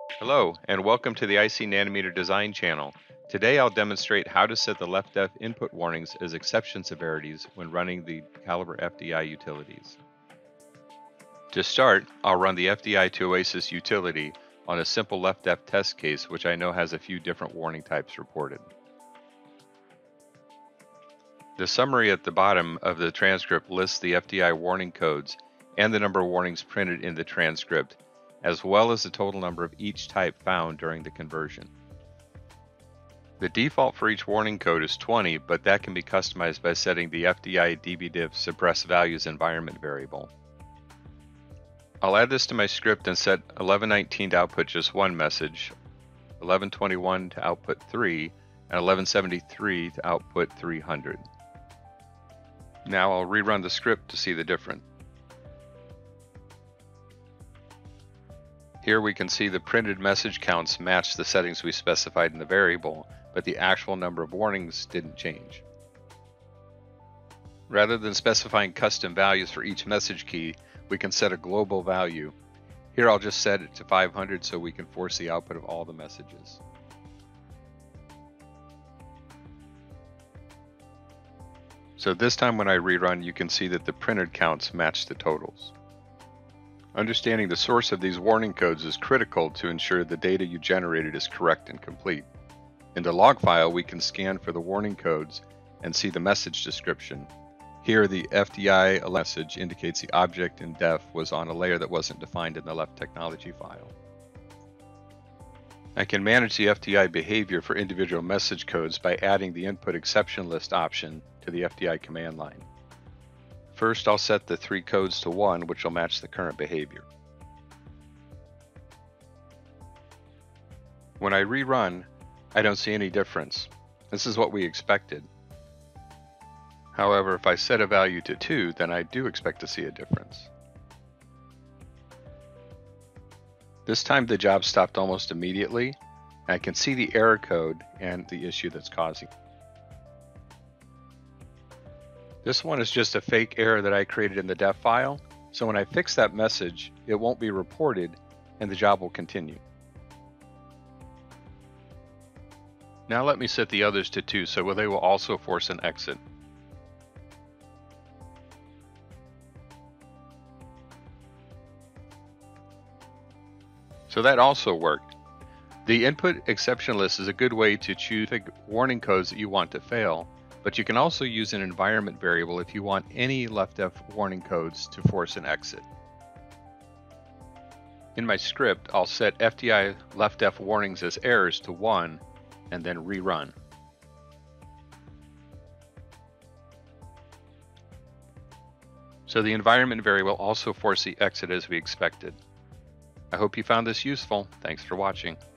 Hello, and welcome to the IC Nanometer Design channel. Today I'll demonstrate how to set the LEF input warnings as exception severities when running the Calibre FDI utilities. To start, I'll run the FDI to OASIS utility on a simple LEF test case, which I know has a few different warning types reported. The summary at the bottom of the transcript lists the FDI warning codes and the number of warnings printed in the transcript, as well as the total number of each type found during the conversion. The default for each warning code is 20, but that can be customized by setting the FDI dbdiff suppress values environment variable. I'll add this to my script and set 1119 to output just one message, 1121 to output 3, and 1173 to output 300. Now I'll rerun the script to see the difference. Here we can see the printed message counts match the settings we specified in the variable, but the actual number of warnings didn't change. Rather than specifying custom values for each message key, we can set a global value. Here I'll just set it to 500 so we can force the output of all the messages. So this time when I rerun, you can see that the printed counts match the totals. Understanding the source of these warning codes is critical to ensure the data you generated is correct and complete. In the log file, we can scan for the warning codes and see the message description. Here, the FDI message indicates the object in def was on a layer that wasn't defined in the LEF technology file. I can manage the FDI behavior for individual message codes by adding the input exception list option to the FDI command line. First, I'll set the 3 codes to 1, which will match the current behavior. When I rerun, I don't see any difference. This is what we expected. However, if I set a value to 2, then I do expect to see a difference. This time the job stopped almost immediately, and I can see the error code and the issue that's causing it. This one is just a fake error that I created in the def file, so when I fix that message, it won't be reported and the job will continue. Now let me set the others to 2 so they will also force an exit. So that also worked. The input exception list is a good way to choose the warning codes that you want to fail, but you can also use an environment variable if you want any LEF warning codes to force an exit. In my script, I'll set FDI LEF warnings as errors to 1 and then rerun. So the environment variable also forced the exit as we expected. I hope you found this useful. Thanks for watching.